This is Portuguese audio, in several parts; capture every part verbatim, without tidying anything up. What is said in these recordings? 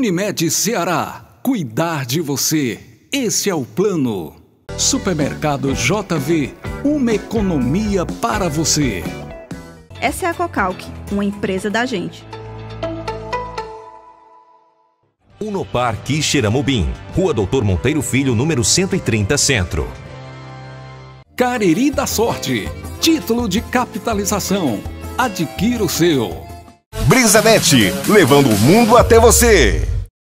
Unimed Ceará, cuidar de você. Esse é o plano. Supermercado J V, uma economia para você. Essa é a Cocalc, uma empresa da gente. Unopar Quixeramobim, Rua Doutor Monteiro Filho, número cento e trinta, Centro. Cariri da Sorte, título de capitalização. Adquira o seu. Brisanet, levando o mundo até você.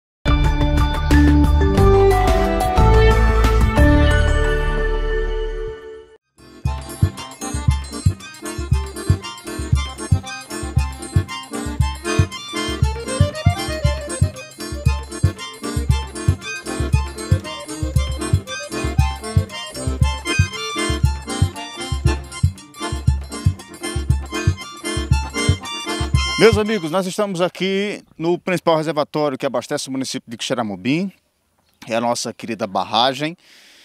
Meus amigos, nós estamos aqui no principal reservatório que abastece o município de Quixeramobim, é a nossa querida barragem.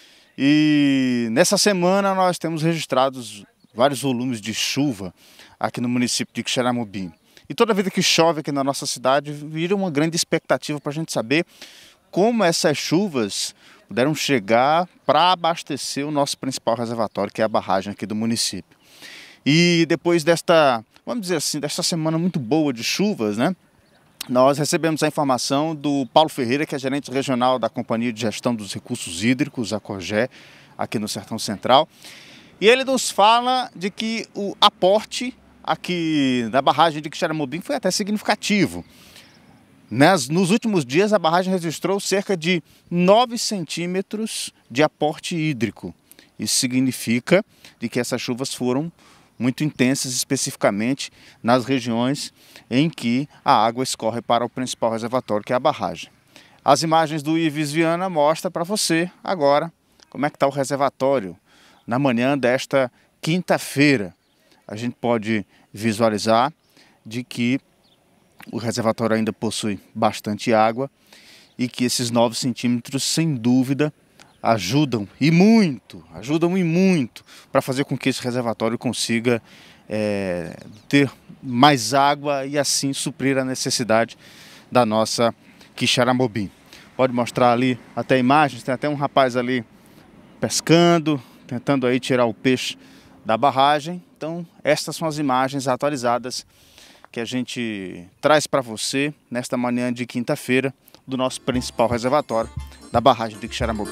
E nessa semana nós temos registrados vários volumes de chuva aqui no município de Quixeramobim. E toda vida que chove aqui na nossa cidade, vira uma grande expectativa para a gente saber como essas chuvas puderam chegar para abastecer o nosso principal reservatório, que é a barragem aqui do município. E depois desta, vamos dizer assim, desta semana muito boa de chuvas, né? Nós recebemos a informação do Paulo Ferreira, que é gerente regional da Companhia de Gestão dos Recursos Hídricos, a COGE, aqui no Sertão Central. E ele nos fala de que o aporte aqui da barragem de Quixeramobim foi até significativo. Nas, nos últimos dias, a barragem registrou cerca de nove centímetros de aporte hídrico. Isso significa de que essas chuvas foram muito intensas, especificamente nas regiões em que a água escorre para o principal reservatório, que é a barragem. As imagens do Ives Viana mostram para você agora como é que está o reservatório na manhã desta quinta-feira. A gente pode visualizar de que o reservatório ainda possui bastante água e que esses nove centímetros, sem dúvida, ajudam e muito, ajudam e muito para fazer com que esse reservatório consiga é, ter mais água e assim suprir a necessidade da nossa Quixeramobim. Pode mostrar ali até imagens, tem até um rapaz ali pescando, tentando aí tirar o peixe da barragem. Então estas são as imagens atualizadas que a gente traz para você nesta manhã de quinta-feira do nosso principal reservatório da barragem de Quixeramobim.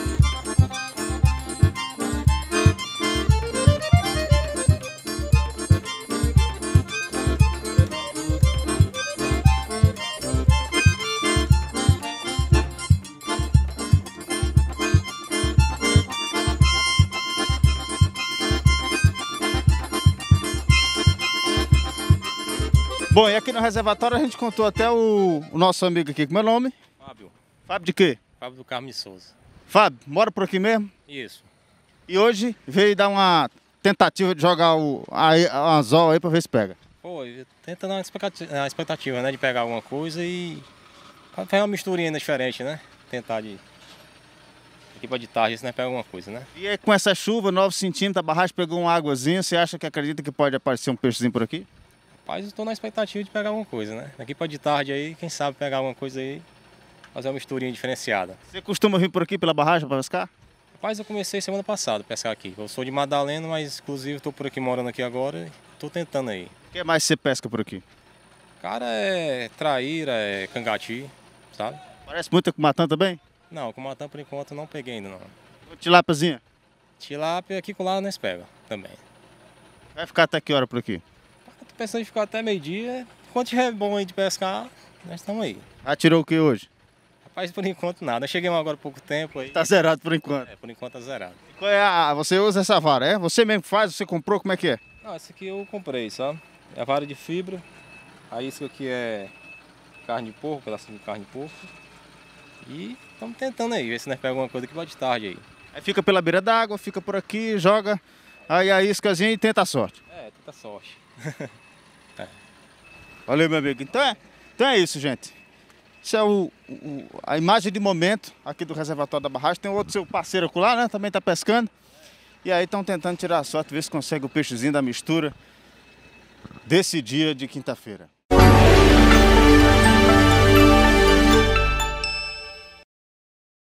Bom, e aqui no reservatório a gente contou até o, o nosso amigo aqui, como é o nome? Fábio. Fábio de quê? Fábio do Carmo de Souza. Fábio, mora por aqui mesmo? Isso. E hoje veio dar uma tentativa de jogar o a, anzol aí para ver se pega. Foi, tentando uma expectativa, uma expectativa, né, de pegar alguma coisa e fazer uma misturinha ainda diferente, né? Tentar de... Aqui para de tarde, se não pegar alguma coisa, né? E aí com essa chuva, nove centímetros, a barragem pegou uma águazinha, você acha que acredita que pode aparecer um peixezinho por aqui? Rapaz, eu estou na expectativa de pegar alguma coisa, né? Daqui para de tarde aí, quem sabe pegar alguma coisa aí, fazer uma misturinha diferenciada. Você costuma vir por aqui pela barragem para pescar? Rapaz, eu comecei semana passada a pescar aqui. Eu sou de Madalena, mas inclusive estou por aqui morando aqui agora e estou tentando aí. O que mais você pesca por aqui? Cara, é traíra, é cangati, sabe? Parece muito com matã também? Não, com matã por enquanto eu não peguei ainda não. Tilápiazinha? Tilápia aqui com lá nós pega também. Vai ficar até que hora por aqui? Tô pensando em ficar até meio-dia. Quando tiver bom aí de pescar, nós estamos aí. Já tirou o que hoje? Rapaz, por enquanto nada. Eu cheguei agora há pouco tempo aí. Tá zerado por enquanto? É, por enquanto tá zerado. E qual é a... Você usa essa vara, é? Você mesmo faz? Você comprou? Como é que é? Não, essa aqui eu comprei, sabe? É a vara de fibra. A isca aqui é carne de porco, pedacinho de carne de porco. E estamos tentando aí, ver se nós pegamos alguma coisa aqui lá de tarde aí. Aí fica pela beira d'água, fica por aqui, joga aí a iscazinha e tenta a sorte. É, tenta a sorte. É. Valeu, meu amigo. Então é, então é isso, gente. Isso é o, o, a imagem de momento aqui do reservatório da barragem. Tem outro seu parceiro lá, né? Também está pescando. E aí estão tentando tirar a sorte, ver se consegue o peixezinho da mistura desse dia de quinta-feira.